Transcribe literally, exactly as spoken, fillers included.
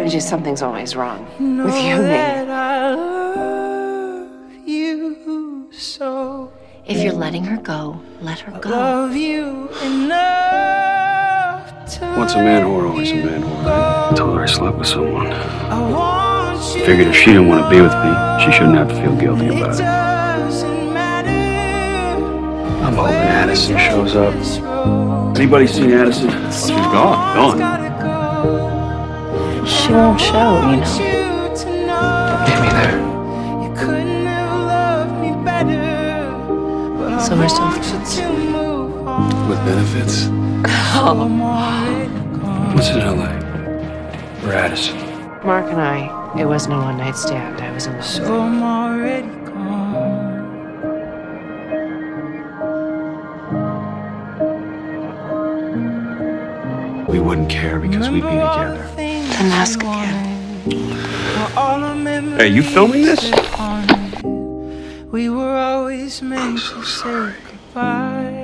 Just something's always wrong with you and me. I love you so. If you're letting her go, let her go. Love you enough to Once a man whore, always a man whore. Right? I told her I slept with someone. I want you. Figured if she didn't want to be with me, she shouldn't have to feel guilty about it. Doesn't matter. I'm hoping Addison shows up. Anybody seen Addison? Oh, she's gone. Gone. She won't show, you know. Get me there. You couldn't have loved me better. But So we're still friends. With benefits? What's in L A? Or Addison? Mark and I, it wasn't a one-night stand. I was in love. So I'm already gone. We wouldn't care because we'd be together. Then ask again. Hey, you filming this? We were always meant to say goodbye.